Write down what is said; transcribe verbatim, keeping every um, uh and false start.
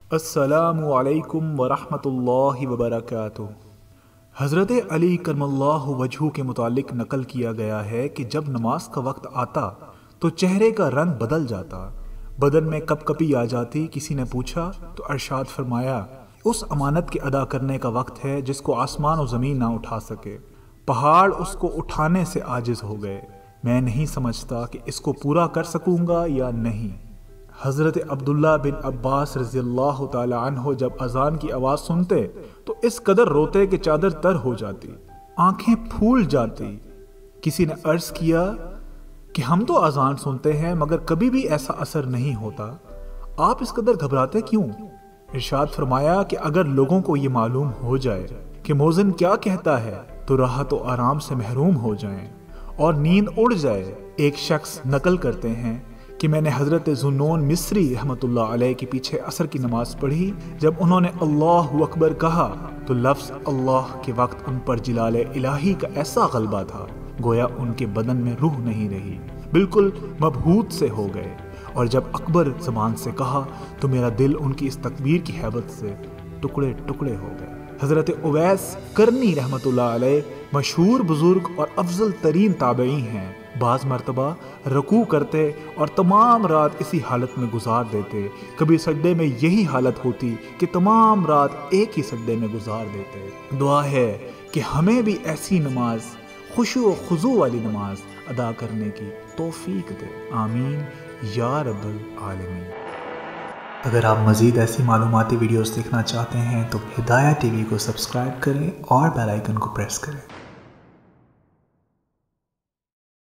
अस्सलामु अलैकुम वरहमतुल्लाहि वबरकातुह। हज़रत अली करमल्लाहु वजहू के मुतालिक नकल किया गया है कि जब नमाज का वक्त आता तो चेहरे का रंग बदल जाता, बदन में कपकपी आ जाती। किसी ने पूछा तो अरशाद फरमाया, उस अमानत के अदा करने का वक्त है जिसको आसमान और ज़मीन ना उठा सके। पहाड़ उसको उठाने से आजिज़ हो गए। मैं नहीं समझता कि इसको पूरा कर सकूँगा या नहीं। हज़रत अब्दुल्ला बिन अब्बास रज़ियल्लाहु ताला अन्हो जब अजान की आवाज़ सुनते तो इस कदर रोते कि चादर तर हो जाती, आंखें फूल जाती। किसी ने अर्ज़ किया कि हम तो अजान सुनते हैं मगर कभी भी ऐसा असर नहीं होता, आप इस कदर घबराते क्यों? इरशाद फरमाया कि अगर लोगों को ये मालूम हो जाए कि मौज़िन क्या कहता है तो राहत और आराम से महरूम हो जाएं और नींद उड़ जाए। एक शख्स नकल करते हैं कि मैंने हज़रत ज़ुन्नून मिस्री रहमतुल्लाह अलैह के पीछे असर की नमाज पढ़ी। जब उन्होंने अल्लाहु अकबर कहा तो लफ्ज़ अल्लाह के वक्त उन पर जिलाले इलाही का ऐसा गलबा था गोया उनके बदन में रूह नहीं रही, बिल्कुल मबहूत से हो गए। और जब अकबर ज़बान से कहा तो मेरा दिल उनकी इस तकबीर की हैबत से टुकड़े टुकड़े हो गए। हज़रत ओवैस कर्नी रहमतुल्लाह अलैह मशहूर बुजुर्ग और अफजल तरीन ताबई हैं। बाज़ मरतबा रकू करते और तमाम रात इसी हालत में गुजार देते। कभी सजदे में यही हालत होती कि तमाम रात एक ही सजदे में गुजार देते। दुआ है कि हमें भी ऐसी नमाज, खुशू व खुजू वाली नमाज अदा करने की तौफीक दे। आमीन या रब्बल आलमीन। अगर आप मज़ीद ऐसी मालूमाती वीडियोस देखना चाहते हैं तो हिदायत टीवी को सब्सक्राइब करें और बेल आइकन को प्रेस करें।